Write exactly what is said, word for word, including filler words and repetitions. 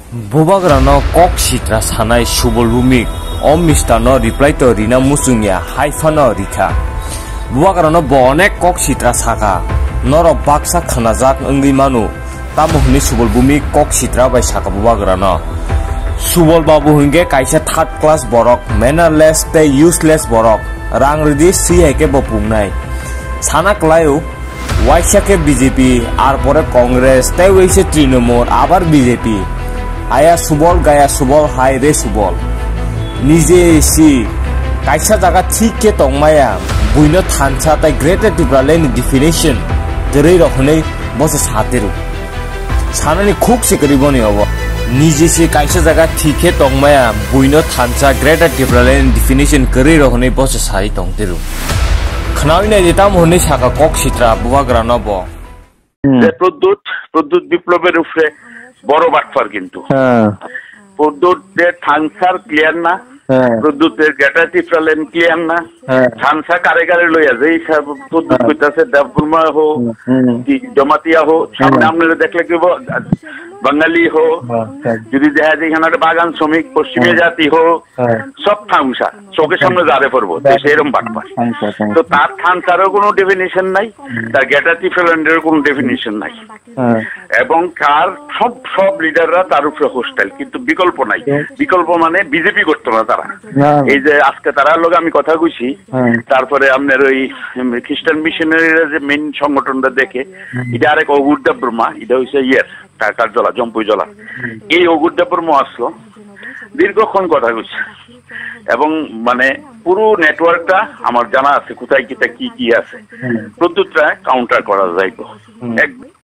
Bubagra no kok sitra sanai Subol Bhowmik omista no reply to rina musungya haifa no rika. Bubagra no bonek kok sitra saka noro baksa khanajak ongi manu tamuhni Subol Bhowmik kok sitra bai saka Bubagra no. Subol babu hinge kaisa third class borok mannerless te useless borok rang ridi si heke bopungnai. Sana klayo waisa ke B J P ar pore Congress te waisa Trinamool abar B J P. Aya Subol gaya Subol hai re Subol nije si kaisa jaga thik ke tongmaya buino thancha tai greater different definition jerei rokhne bose sateru sanani khuk sikriboni hobo nije si kaisa jaga thik ke tongmaya buino thancha greater different definition kari rokhne bose sai tongteru khnawi ditam hone saka kok sitra Bubagra nobo যে প্রদ্যুৎ প্রদ্যুৎ বিপ্লবের উপরে বড় বাটফার কিন্তু প্রদ্যুতের থানসার clear না প্রদ্যুতের গ্যাটাটি ফেলেন clear না থানসা কারে কারে লইয়া যে প্রদ্যুৎ কইতাছে দেবপুরমা হো জমাতিয়া হো সামনে আপনারা দেখলে কি বাঙালি হো যদি দেখা যায় এখানে বাগান শ্রমিক পশ্চিমে জাতি হো সব থানসা চোখের সামনে দাঁড়ে পড়বো সেরকম বাটফার তো তার থানসারও কোনো ডেফিনিশন নাই তার গ্যাটাটি ফেলেন্ডের কোনো ডেফিনিশন নাই এবং কার সব সব লিডাররা তার উপরে হোস্টাইল কিন্তু বিকল্প নাই বিকল্প মানে বিজেপি করতো না তারা এই যে আজকে তারা লোক আমি কথা কইছি তারপরে আপনার ওই খ্রিস্টান মিশনারিরা যে মেইন সংগঠনটা দেখে এটা আরেক অগুড্ডা ব্রহ্মা এটা হচ্ছে ইয়ের টাকার জলা জম্পুই জলা এই অগুড্ডা ব্রহ্ম আসলো দীর্ঘক্ষণ কথা কইছে এবং মানে পুরো নেটওয়ার্কটা আমার জানা আছে কোথায় কিটা কি কি আছে প্রত্যেকটা কাউন্টার করা যাইতো এক